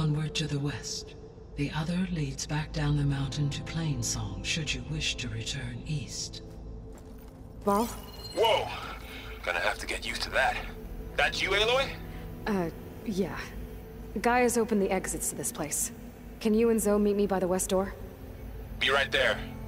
onward to the west. The other leads back down the mountain to Plainsong, should you wish to return east. Varl? Whoa! Gonna have to get used to that. That's you, Aloy? Yeah. GAIA's opened the exits to this place. Can you and Zoe meet me by the west door? Be right there.